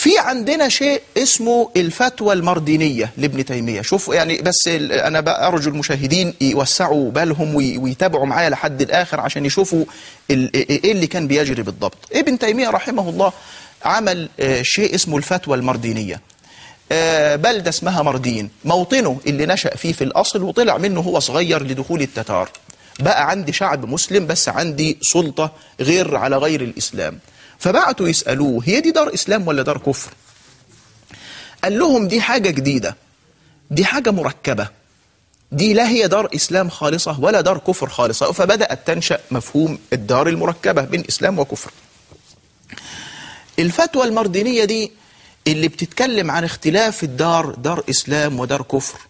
في عندنا شيء اسمه الفتوى المردينية لابن تيمية. شوف يعني، بس أنا أرجو المشاهدين يوسعوا بالهم ويتابعوا معايا لحد الآخر عشان يشوفوا إيه اللي كان بيجري بالضبط. ابن تيمية رحمه الله عمل شيء اسمه الفتوى المردينية. بلدة اسمها مردين، موطنه اللي نشأ فيه في الأصل، وطلع منه هو صغير لدخول التتار. بقى عندي شعب مسلم بس عندي سلطة غير على غير الإسلام. فبعتوا يسألوه هي دي دار إسلام ولا دار كفر؟ قال لهم دي حاجة جديدة، دي حاجة مركبة، دي لا هي دار إسلام خالصة ولا دار كفر خالصة. فبدأت تنشأ مفهوم الدار المركبة بين إسلام وكفر. الفتوى المردينية دي اللي بتتكلم عن اختلاف الدار، دار إسلام ودار كفر،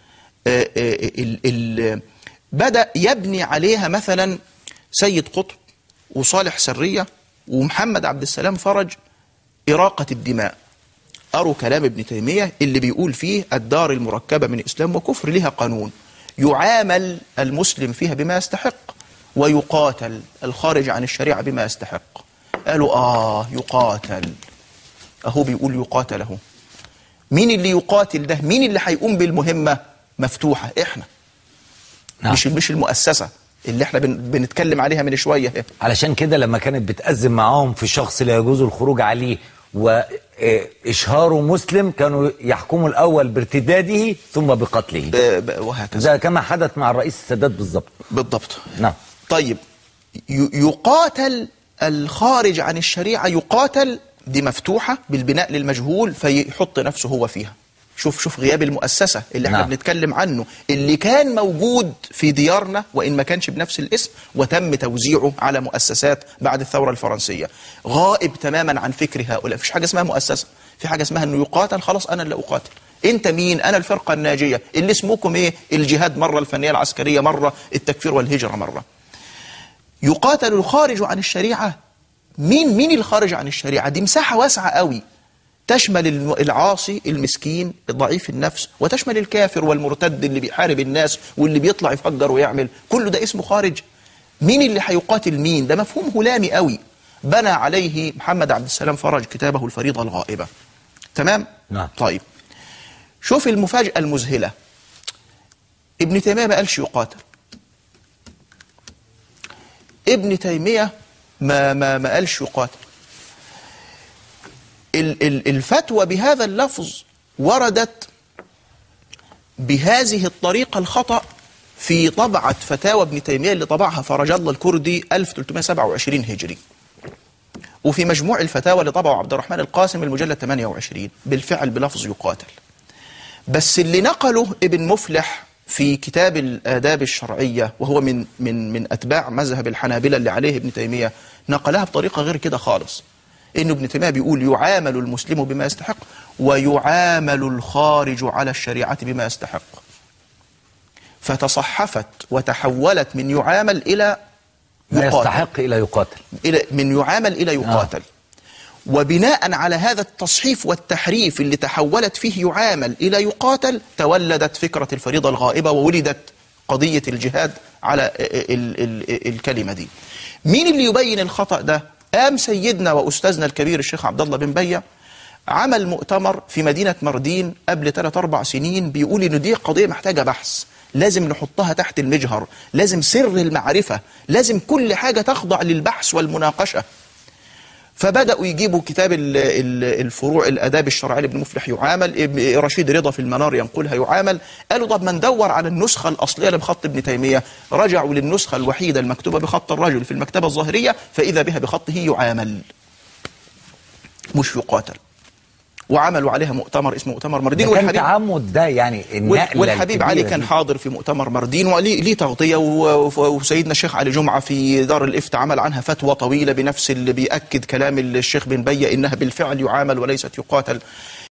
بدأ يبني عليها مثلا سيد قطب وصالح سرية ومحمد عبد السلام فرج إراقة الدماء. أروا كلام ابن تيمية اللي بيقول فيه الدار المركبة من إسلام وكفر لها قانون يعامل المسلم فيها بما يستحق، ويقاتل الخارج عن الشريعة بما يستحق. قالوا يقاتل، أهو بيقول يقاتل أهو. مين اللي يقاتل ده؟ مين اللي هيقوم بالمهمة؟ مفتوحة، إحنا. نعم. مش المؤسسة اللي احنا بنتكلم عليها من شوية. علشان كده لما كانت بتأزم معاهم في شخص لا يجوز الخروج عليه وإشهاره مسلم، كانوا يحكموا الأول بارتداده ثم بقتله، وهكذا، ده كما حدث مع الرئيس السادات بالضبط. نعم. طيب، يقاتل الخارج عن الشريعة، يقاتل دي مفتوحة بالبناء للمجهول فيحط نفسه هو فيها. شوف غياب المؤسسة اللي احنا بنتكلم عنه، اللي كان موجود في ديارنا وإن ما كانش بنفس الاسم، وتم توزيعه على مؤسسات بعد الثورة الفرنسية. غائب تماما عن فكر هؤلاء. مفيش حاجة اسمها مؤسسة، في حاجة اسمها انه يقاتل. خلاص، انا اللي اقاتل. انت مين؟ انا الفرقة الناجية اللي اسمكم ايه؟ الجهاد مرة، الفنية العسكرية مرة، التكفير والهجرة مرة. يقاتل الخارج عن الشريعة. مين الخارج عن الشريعة؟ دي مساحة واسعة قوي، تشمل العاصي المسكين الضعيف النفس، وتشمل الكافر والمرتد اللي بيحارب الناس واللي بيطلع يفجر ويعمل، كله ده اسمه خارج. مين اللي هيقاتل مين؟ ده مفهوم هلامي قوي بنى عليه محمد عبد السلام فرج كتابه الفريضة الغائبة. تمام؟ نعم. طيب، شوف المفاجأة المذهلة. ابن تيمية ما قالش يقاتل. ابن تيمية ما قالش يقاتل. الفتوى بهذا اللفظ وردت بهذه الطريقة الخطأ في طبعة فتاوى ابن تيمية اللي طبعها فرج الله الكردي 1327 هجري، وفي مجموع الفتاوى اللي طبعه عبد الرحمن القاسم المجلد 28 بالفعل بلفظ يقاتل. بس اللي نقله ابن مفلح في كتاب الآداب الشرعية، وهو من أتباع مذهب الحنابلة اللي عليه ابن تيمية، نقلها بطريقة غير كده خالص. إنه ابن تيمية بيقول يعامل المسلم بما يستحق، ويعامل الخارج على الشريعة بما يستحق. فتصحفت وتحولت من يعامل إلى يقاتل، ما يستحق إلى يقاتل، من يعامل إلى يقاتل. وبناء على هذا التصحيف والتحريف اللي تحولت فيه يعامل إلى يقاتل، تولدت فكرة الفريضة الغائبة، وولدت قضية الجهاد على الكلمة دي. مين اللي يبين الخطأ ده؟ قام سيدنا وأستاذنا الكبير الشيخ عبد الله بن بية، عمل مؤتمر في مدينة مردين قبل 3-4 سنين، بيقول إن دي قضية محتاجة بحث، لازم نحطها تحت المجهر، لازم سر المعرفة، لازم كل حاجة تخضع للبحث والمناقشة. فبدأوا يجيبوا كتاب الفروع الآداب الشرعية لابن مفلح يعامل، رشيد رضا في المنار ينقلها يعامل. قالوا طب ما ندور على النسخة الأصلية لبخط ابن تيمية. رجعوا للنسخة الوحيدة المكتوبة بخط الرجل في المكتبة الظاهرية، فإذا بها بخطه يعامل مش يقاتل. وعملوا عليها مؤتمر اسمه مؤتمر مردين. كان تعمد ده يعني النقلة والحبيب علي كان حاضر في مؤتمر مردين وليه تغطية، وسيدنا الشيخ علي جمعة في دار الإفتاء عمل عنها فتوى طويلة بنفس اللي بيأكد كلام الشيخ بن بية إنها بالفعل يعامل وليست يقاتل.